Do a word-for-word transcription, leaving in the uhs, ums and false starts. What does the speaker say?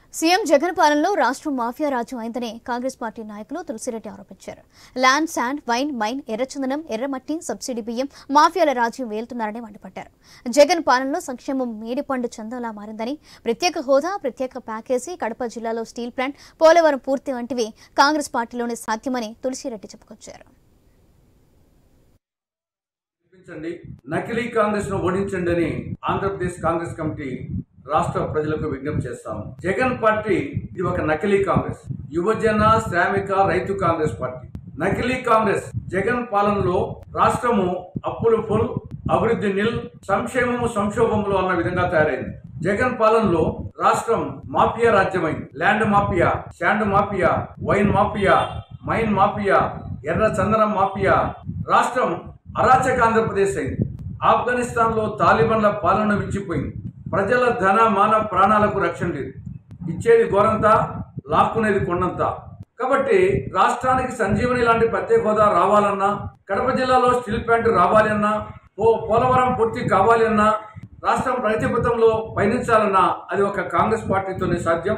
CM Jagan పాలనలో రాష్ట్రం mafia రాజ్యం అయిందని కాంగ్రెస్ పార్టీ నాయకులు తులసిరెడ్డి ఆరోపించారు. ల్యాండ్, శాండ్, వైన్, మైన్, ఎర్రచందనం, ఎర్రమట్టి, సబ్సిడీ బియ్యం మాఫియాల రాజ్యం వేలుతున్నారని మండిపడ్డారు. జగన్ పాలనలో సంక్షేమం మేడిపండు చందంలా మారిందని, ప్రత్యేక హోదా, ప్రత్యేక ప్యాకేజీ, కడప జిల్లాలో స్టీల్ ప్లాంట్, పోలవరం పూర్తి వంటివి కాంగ్రెస్ పార్టీలోనే సాధ్యమని తులసిరెడ్డి చెప్పుకొచ్చారు. నకిలీ కాంగ్రెస్ ను ఓడించండి అని ఆంధ్రప్రదేశ్ కాంగ్రెస్ కమిటీ రాష్ట్ర ప్రజలకు విజ్ఞప్తి చేస్తాము. జగన్ పార్టీ ఇది ఒక నకిలీ కాంగ్రెస్, యువజన శ్రామిక రైతు కాంగ్రెస్ పార్టీ. నకిలీ కాంగ్రెస్ జగన్ పాలనలో రాష్ట్రము అప్పులు ఫుల్, అభివృద్ధి నిల్, సంక్షేమము సంక్షోభంలో అన్న విధంగా తయారైంది. జగన్ పాలనలో రాష్ట్రం మాఫియా రాజ్యమైంది. Land mafia, sand mafia, wine mafia, mine mafia, ఎర్ర చందనం మాఫియా. రాష్ట్రం అరాచక ఆంధ్రప్రదేశ్ అయింది. ఆఫ్ఘనిస్తాన్ లో తాలిబాన్ల పాలన విచ్చిపోయింది. ప్రజల ధన మాన ప్రాణాలకు రక్షణ లేదు. ఇచ్చేది గోరంతా, లాక్కునేది కొండంతా. కాబట్టి రాష్ట్రానికి సంజీవని లాంటి ప్రత్యేక హోదా రావాలన్నా, కడప జిల్లాలో స్టీల్ ప్లాంట్ రావాలి అన్నా, ఓ పోలవరం పూర్తి కావాలి అన్నా, రాష్ట్రం ప్రగతి పథంలో పయనించాలన్నా అది ఒక కాంగ్రెస్ పార్టీతోనే సాధ్యం.